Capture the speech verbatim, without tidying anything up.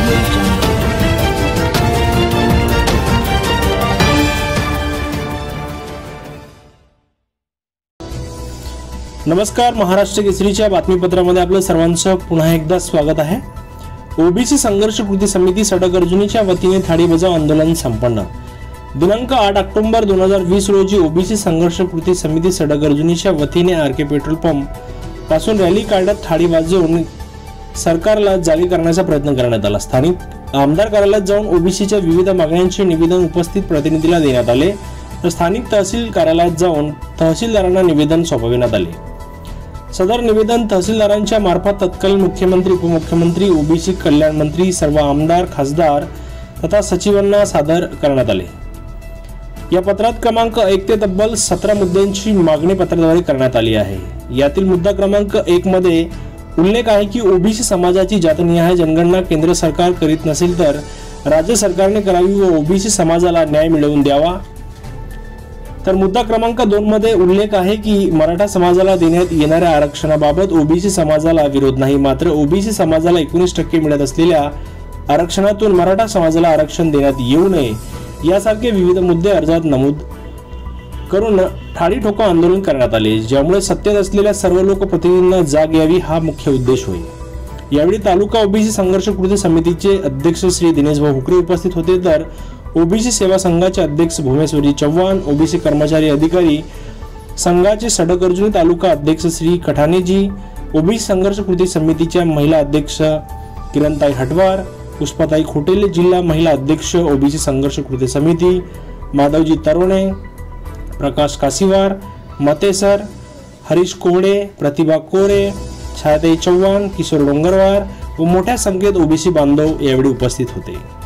नमस्कार, महाराष्ट्र केसरीच्या बातमीपत्रामध्ये आपलं सर्वांचं पुन्हा एकदा स्वागत आहे। ओबीसी संघर्ष कृती समिती सडगर्जुनीच्या वतीने थाळी बजाव आंदोलन संपन्न। दिनांक आठ ऑक्टोबर दोन हजार वीस रोजी ओबीसी संघर्ष कृती समिती सडगर्जुनीच्या वतीने आरके पेट्रोल पंप पासून रॅली काढत थाळी वाजवून सरकारला जागी करण्याचा प्रयत्न करण्यात आला। स्थानिक आमदार कार्यालयात जाऊन ओबीसीच्या विविध मागण्यांचे निवेदन उपस्थित प्रतिनिधीला देण्यात आले, तर स्थानिक तहसील कार्यालयात जाऊन तहसीलदारांना निवेदन सोपविण्यात आले। सदर निवेदन तहसीलदारांच्या मार्फत तत्कालीन मुख्यमंत्री, उपमुख्यमंत्री, ओबीसी कल्याण मंत्री, सर्व आमदार, खासदार तथा सचिवांना सादर करण्यात आले। या पत्रात क्रमांक एक ते तब्बल सतरा मुद्द्यांची मागणी पत्राद्वारे करण्यात आली आहे। यातील मुद्दा क्रमांक एक मध्ये उल्लेख आहे की ओबीसी समाजाची जातनिहाय जनगणना केंद्र सरकार करीत नसेल तर राज्य सरकारने करावी व ओबीसी समाजाला न्याय मिळवून द्यावा। तर मुद्दा क्रमांक दोन मध्ये उल्लेख आहे की मराठा समाजाला देण्यात येणाऱ्या आरक्षणाबाबत ओबीसी समाजाला विरोध नाही, मात्र ओबीसी समाजाला एकोणीस टक्के मिळत असलेल्या आरक्षणातून मराठा समाजाला आरक्षण देण्यात येऊ नये यासारखे विविध मुद्दे अर्जात नमूद करून थाळी ठोको आंदोलन करण्यात आले, ज्यामुळे सत्तेत असलेल्या सर्व लोकप्रतिनिधींना जाग यावी हा मुख्य उद्देश होय। यावेळी तालुका ओबीसी संघर्ष कृती समितीचे अध्यक्ष श्री दिनेश भाऊ हुकरे उपस्थित होते, तर ओबीसी सेवा संघाचे अध्यक्ष भुवनेश्वरी चव्हाण, ओबीसी कर्मचारी अधिकारी संघाचे सडगर्जुनी तालुका अध्यक्ष श्री कठाणेजी, ओबीसी संघर्ष कृती समितीच्या महिला अध्यक्ष किरणताई हटवार, पुष्पाताई खोटेले, जिल्हा महिला अध्यक्ष ओबीसी संघर्ष कृती समिती माधवजी तरोणे, प्रकाश काशीवार, मतेसर, हरीश कोहडे, प्रतिभा कोरे, छायाताई चव्हाण, किशोर डोंगरवार व मोठ्या संख्येत ओबीसी बांधव यावेळी उपस्थित होते।